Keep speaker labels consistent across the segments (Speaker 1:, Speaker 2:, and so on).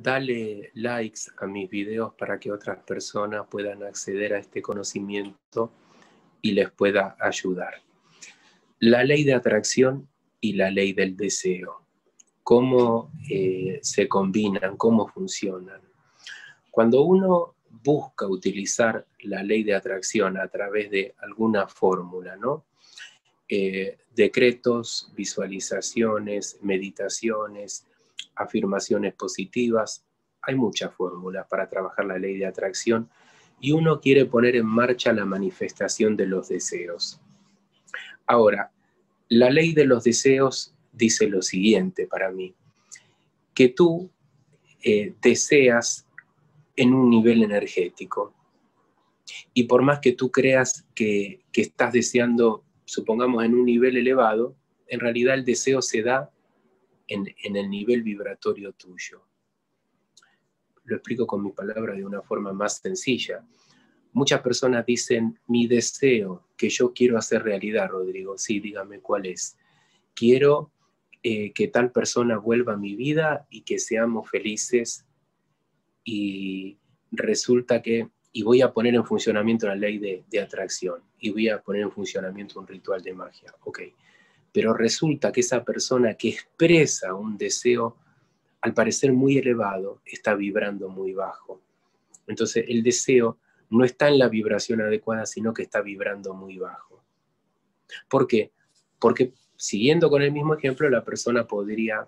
Speaker 1: dale likes a mis videos para que otras personas puedan acceder a este conocimiento y les pueda ayudar. La ley de atracción y la ley del deseo. ¿Cómo se combinan? ¿Cómo funcionan? Cuando uno busca utilizar la ley de atracción a través de alguna fórmula, ¿no? Decretos, visualizaciones, meditaciones, afirmaciones positivas, hay muchas fórmulas para trabajar la ley de atracción y uno quiere poner en marcha la manifestación de los deseos. Ahora, la ley de los deseos dice lo siguiente para mí, que tú deseas en un nivel energético y por más que tú creas que estás deseando, supongamos, en un nivel elevado, en realidad el deseo se da en el nivel vibratorio tuyo. Lo explico con mi palabra de una forma más sencilla. Muchas personas dicen, mi deseo que yo quiero hacer realidad, Rodrigo. Sí, dígame cuál es. Quiero que tal persona vuelva a mi vida y que seamos felices y resulta que, y voy a poner en funcionamiento la ley de atracción y voy a poner en funcionamiento un ritual de magia. Ok, pero resulta que esa persona que expresa un deseo al parecer muy elevado está vibrando muy bajo. Entonces el deseo no está en la vibración adecuada, sino que está vibrando muy bajo. ¿Por qué? Porque siguiendo con el mismo ejemplo, la persona podría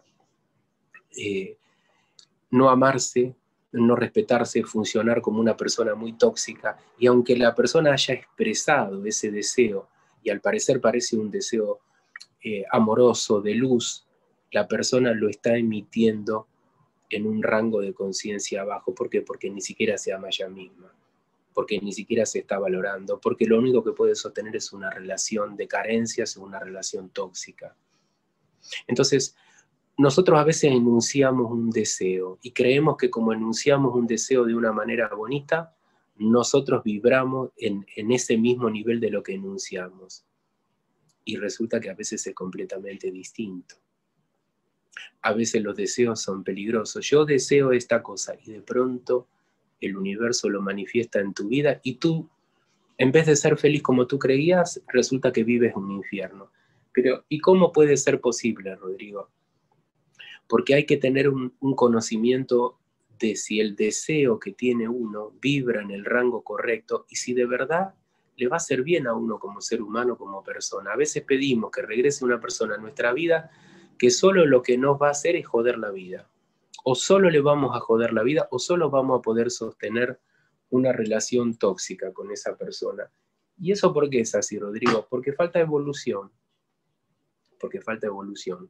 Speaker 1: no amarse, no respetarse, funcionar como una persona muy tóxica, y aunque la persona haya expresado ese deseo, y al parecer parece un deseo amoroso, de luz, la persona lo está emitiendo en un rango de conciencia bajo. ¿Por qué? Porque ni siquiera se ama ella misma, porque ni siquiera se está valorando, porque lo único que puede sostener es una relación de carencias, una relación tóxica. Entonces, nosotros a veces enunciamos un deseo y creemos que como enunciamos un deseo de una manera bonita, nosotros vibramos en ese mismo nivel de lo que enunciamos. Y resulta que a veces es completamente distinto. A veces los deseos son peligrosos. Yo deseo esta cosa y de pronto el universo lo manifiesta en tu vida y tú, en vez de ser feliz como tú creías, resulta que vives un infierno. Pero, ¿y cómo puede ser posible, Rodrigo? Porque hay que tener un conocimiento de si el deseo que tiene uno vibra en el rango correcto y si de verdad le va a hacer bien a uno como ser humano, como persona. A veces pedimos que regrese una persona a nuestra vida que solo lo que nos va a hacer es joder la vida. O solo le vamos a joder la vida o solo vamos a poder sostener una relación tóxica con esa persona. ¿Y eso por qué es así, Rodrigo? Porque falta evolución. Porque falta evolución.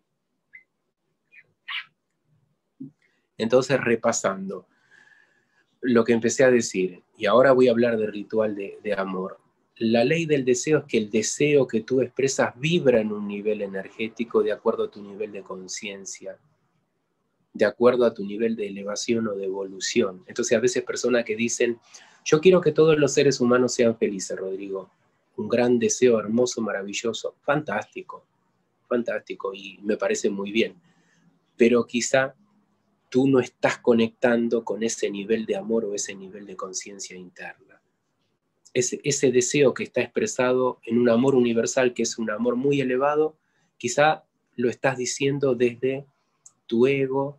Speaker 1: Entonces, repasando lo que empecé a decir, y ahora voy a hablar de ritual de amor. La ley del deseo es que el deseo que tú expresas vibra en un nivel energético de acuerdo a tu nivel de conciencia, de acuerdo a tu nivel de elevación o de evolución. Entonces, a veces personas que dicen, yo quiero que todos los seres humanos sean felices, Rodrigo. Un gran deseo hermoso, maravilloso, fantástico, fantástico, y me parece muy bien. Pero quizá tú no estás conectando con ese nivel de amor o ese nivel de conciencia interna. Ese deseo que está expresado en un amor universal, que es un amor muy elevado, quizá lo estás diciendo desde tu ego,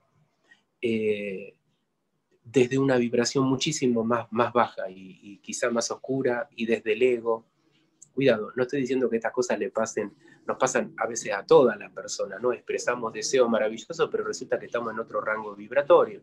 Speaker 1: desde una vibración muchísimo más baja y quizá más oscura, y desde el ego. Cuidado, no estoy diciendo que estas cosas nos pasan a veces a todas las personas, ¿no? Expresamos deseos maravillosos, pero resulta que estamos en otro rango vibratorio.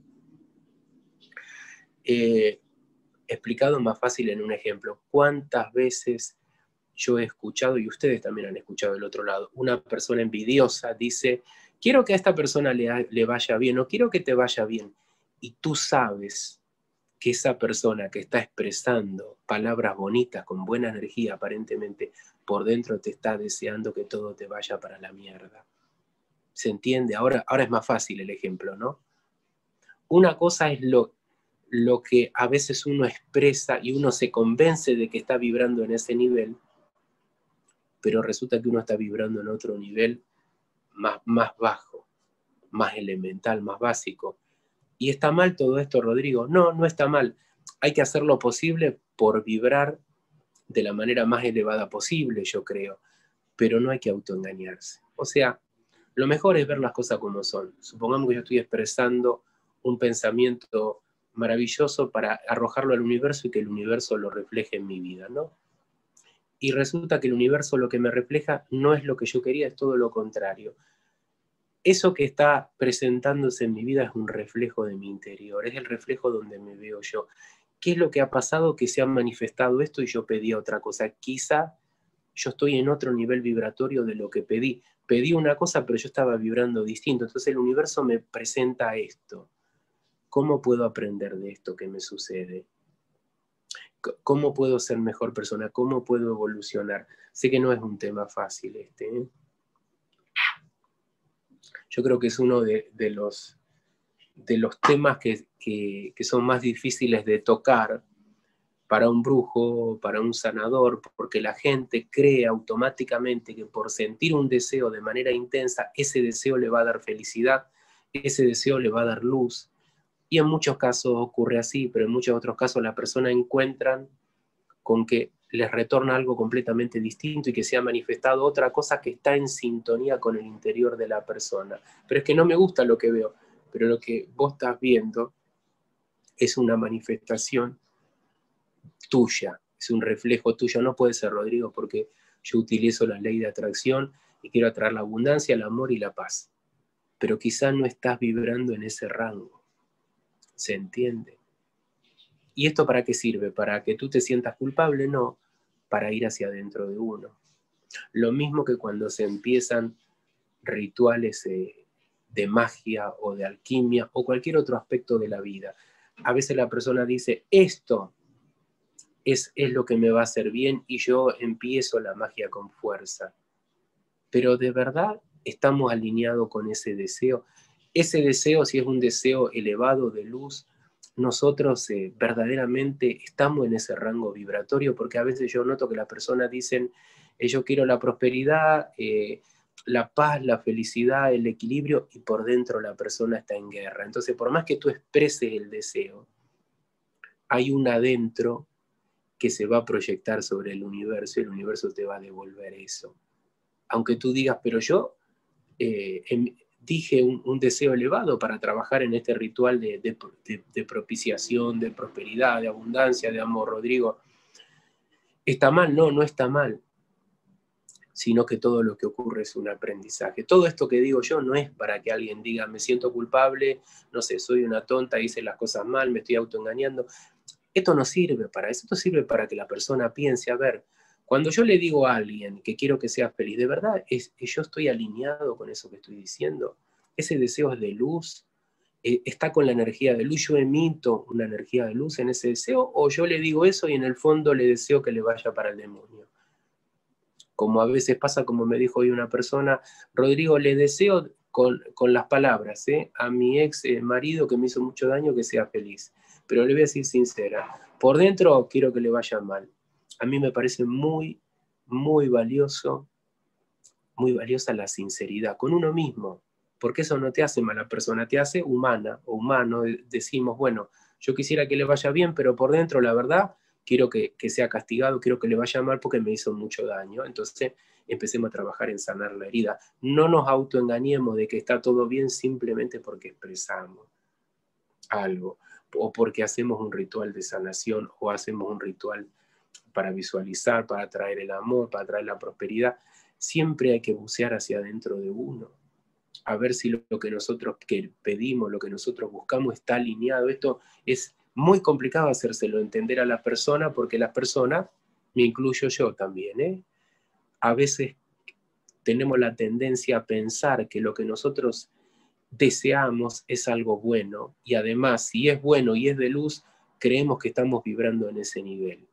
Speaker 1: Explicado más fácil en un ejemplo, ¿cuántas veces yo he escuchado, y ustedes también han escuchado del otro lado, una persona envidiosa dice, quiero que a esta persona le vaya bien, o quiero que te vaya bien, y tú sabes que esa persona que está expresando palabras bonitas, con buena energía aparentemente, por dentro te está deseando que todo te vaya para la mierda. ¿Se entiende? Ahora es más fácil el ejemplo, ¿no? Una cosa es lo que a veces uno expresa y uno se convence de que está vibrando en ese nivel, pero resulta que uno está vibrando en otro nivel más bajo, más elemental, más básico. ¿Y está mal todo esto, Rodrigo? No, no está mal. Hay que hacer lo posible por vibrar de la manera más elevada posible, yo creo, pero no hay que autoengañarse. O sea, lo mejor es ver las cosas como son. Supongamos que yo estoy expresando un pensamiento maravilloso para arrojarlo al universo y que el universo lo refleje en mi vida, ¿no? Y resulta que el universo lo que me refleja no es lo que yo quería, es todo lo contrario. Eso que está presentándose en mi vida es un reflejo de mi interior, es el reflejo donde me veo yo. ¿Qué es lo que ha pasado? Que se ha manifestado esto y yo pedí otra cosa. Quizá yo estoy en otro nivel vibratorio de lo que pedí. Pedí una cosa, pero yo estaba vibrando distinto. Entonces el universo me presenta esto. ¿Cómo puedo aprender de esto que me sucede? ¿Cómo puedo ser mejor persona? ¿Cómo puedo evolucionar? Sé que no es un tema fácil este, ¿eh? Yo creo que es uno de los temas que son más difíciles de tocar para un brujo, para un sanador, porque la gente cree automáticamente que por sentir un deseo de manera intensa, ese deseo le va a dar felicidad, ese deseo le va a dar luz. Y en muchos casos ocurre así, pero en muchos otros casos las personas encuentran con que les retorna algo completamente distinto y que se ha manifestado otra cosa que está en sintonía con el interior de la persona. Pero es que no me gusta lo que veo, pero lo que vos estás viendo es una manifestación tuya, es un reflejo tuyo. No puede ser, Rodrigo, porque yo utilizo la ley de atracción y quiero atraer la abundancia, el amor y la paz. Pero quizás no estás vibrando en ese rango. ¿Se entiende? ¿Y esto para qué sirve? ¿Para que tú te sientas culpable? No, para ir hacia adentro de uno. Lo mismo que cuando se empiezan rituales de magia o de alquimia o cualquier otro aspecto de la vida. A veces la persona dice, esto es lo que me va a hacer bien y yo empiezo la magia con fuerza. Pero de verdad estamos alineados con ese deseo. Ese deseo, si es un deseo elevado de luz, nosotros verdaderamente estamos en ese rango vibratorio, porque a veces yo noto que las personas dicen, yo quiero la prosperidad, la paz, la felicidad, el equilibrio, y por dentro la persona está en guerra. Entonces, por más que tú expreses el deseo, hay un adentro que se va a proyectar sobre el universo y el universo te va a devolver eso. Aunque tú digas, pero yo dije un deseo elevado para trabajar en este ritual de propiciación, de prosperidad, de abundancia, de amor, Rodrigo. ¿Está mal? No, no está mal, sino que todo lo que ocurre es un aprendizaje. Todo esto que digo yo no es para que alguien diga, me siento culpable, no sé, soy una tonta, hice las cosas mal, me estoy autoengañando. Esto no sirve para eso, esto sirve para que la persona piense, a ver, cuando yo le digo a alguien que quiero que sea feliz, ¿de verdad es que yo estoy alineado con eso que estoy diciendo? Ese deseo es de luz, está con la energía de luz, yo emito una energía de luz en ese deseo, o yo le digo eso y en el fondo le deseo que le vaya para el demonio. Como a veces pasa, como me dijo hoy una persona, Rodrigo, le deseo con las palabras, a mi ex marido que me hizo mucho daño que sea feliz. Pero le voy a decir sincera, por dentro quiero que le vaya mal. A mí me parece muy, muy valiosa la sinceridad con uno mismo, porque eso no te hace mala persona, te hace humana o humano. Decimos, bueno, yo quisiera que le vaya bien, pero por dentro, la verdad, quiero que sea castigado, quiero que le vaya mal porque me hizo mucho daño. Entonces empecemos a trabajar en sanar la herida. No nos autoengañemos de que está todo bien simplemente porque expresamos algo, o porque hacemos un ritual de sanación, o hacemos un ritual para visualizar, para traer el amor, para traer la prosperidad. Siempre hay que bucear hacia adentro de uno, a ver si lo que nosotros pedimos, lo que nosotros buscamos está alineado. Esto es muy complicado hacérselo entender a la persona, porque la persona, me incluyo yo también, a veces tenemos la tendencia a pensar que lo que nosotros deseamos es algo bueno, y además, si es bueno y es de luz, creemos que estamos vibrando en ese nivel.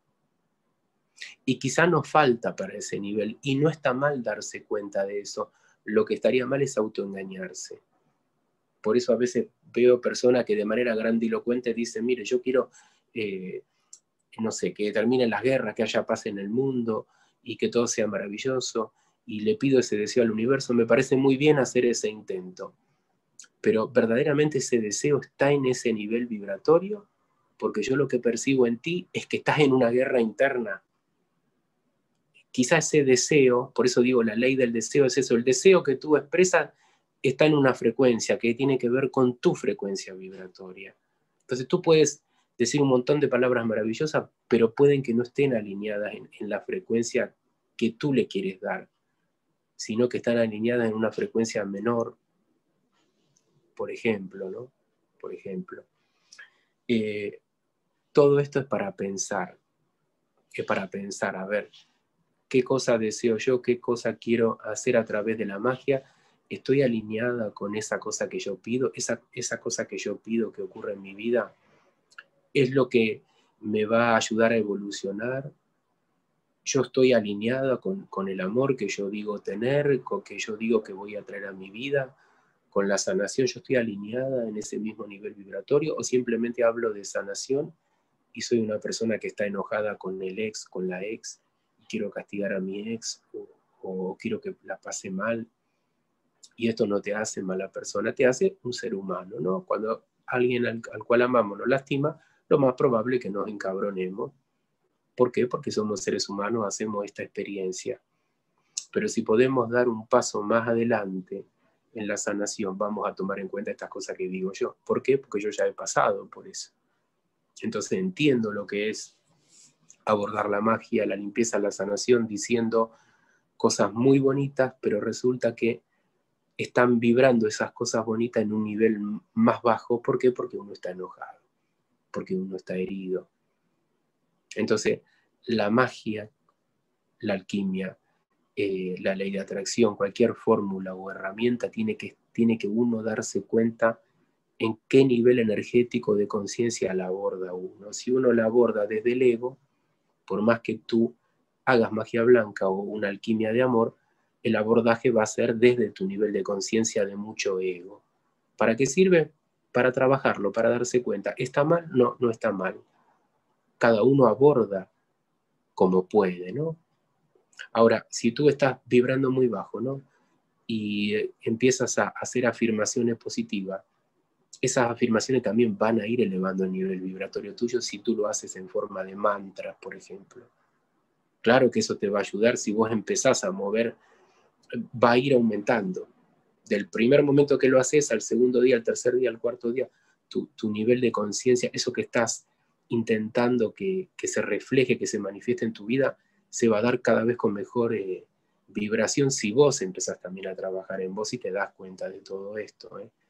Speaker 1: Y quizá nos falta para ese nivel, y no está mal darse cuenta de eso. Lo que estaría mal es autoengañarse. Por eso a veces veo personas que de manera grandilocuente dicen, mire, yo quiero, no sé, que terminen las guerras, que haya paz en el mundo y que todo sea maravilloso, y le pido ese deseo al universo. Me parece muy bien hacer ese intento, pero verdaderamente ese deseo está en ese nivel vibratorio, porque yo lo que percibo en ti es que estás en una guerra interna. Quizá ese deseo, por eso digo, la ley del deseo es eso, el deseo que tú expresas está en una frecuencia que tiene que ver con tu frecuencia vibratoria. Entonces tú puedes decir un montón de palabras maravillosas, pero pueden que no estén alineadas en la frecuencia que tú le quieres dar, sino que están alineadas en una frecuencia menor, por ejemplo, ¿no? Por ejemplo. Todo esto es para pensar, a ver, qué cosa deseo yo, qué cosa quiero hacer a través de la magia, estoy alineada con esa cosa que yo pido, esa cosa que yo pido que ocurra en mi vida, es lo que me va a ayudar a evolucionar, yo estoy alineada con el amor que yo digo tener, con que yo digo que voy a traer a mi vida, con la sanación, yo estoy alineada en ese mismo nivel vibratorio, o simplemente hablo de sanación y soy una persona que está enojada con el ex, con la ex, y quiero castigar a mi ex, o quiero que la pase mal, y esto no te hace mala persona, te hace un ser humano, ¿no? Cuando alguien al cual amamos nos lastima, lo más probable es que nos encabronemos. ¿Por qué? Porque somos seres humanos, hacemos esta experiencia. Pero si podemos dar un paso más adelante en la sanación, vamos a tomar en cuenta estas cosas que digo yo. ¿Por qué? Porque yo ya he pasado por eso. Entonces entiendo lo que es abordar la magia, la limpieza, la sanación, diciendo cosas muy bonitas, pero resulta que están vibrando esas cosas bonitas en un nivel más bajo. ¿Por qué? Porque uno está enojado, porque uno está herido. Entonces, la magia, la alquimia, la ley de atracción, cualquier fórmula o herramienta, tiene que uno darse cuenta en qué nivel energético de conciencia la aborda uno. Si uno la aborda desde el ego, por más que tú hagas magia blanca o una alquimia de amor, el abordaje va a ser desde tu nivel de conciencia de mucho ego. ¿Para qué sirve? Para trabajarlo, para darse cuenta. ¿Está mal? No, no está mal. Cada uno aborda como puede, ¿no? Ahora, si tú estás vibrando muy bajo, ¿no? Y empiezas a hacer afirmaciones positivas, esas afirmaciones también van a ir elevando el nivel vibratorio tuyo si tú lo haces en forma de mantras, por ejemplo. Claro que eso te va a ayudar si vos empezás a mover, va a ir aumentando. Del primer momento que lo haces, al segundo día, al tercer día, al cuarto día, tu nivel de conciencia, eso que estás intentando que se refleje, que se manifieste en tu vida, se va a dar cada vez con mejor vibración si vos empezás también a trabajar en vos y te das cuenta de todo esto.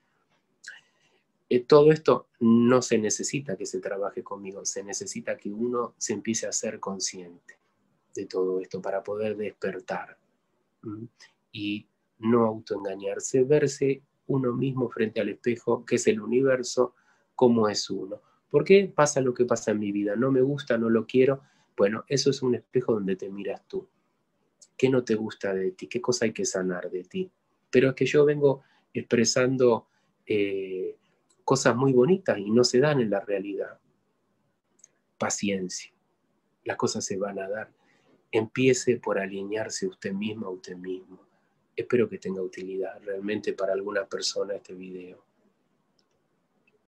Speaker 1: Todo esto no se necesita que se trabaje conmigo, se necesita que uno se empiece a ser consciente de todo esto para poder despertar. Y no autoengañarse, verse uno mismo frente al espejo, que es el universo, cómo es uno. ¿Por qué pasa lo que pasa en mi vida? No me gusta, no lo quiero. Bueno, eso es un espejo donde te miras tú. ¿Qué no te gusta de ti? ¿Qué cosa hay que sanar de ti? Pero es que yo vengo expresando cosas muy bonitas y no se dan en la realidad. Paciencia. Las cosas se van a dar. Empiece por alinearse usted mismo a usted mismo. Espero que tenga utilidad realmente para alguna persona este video.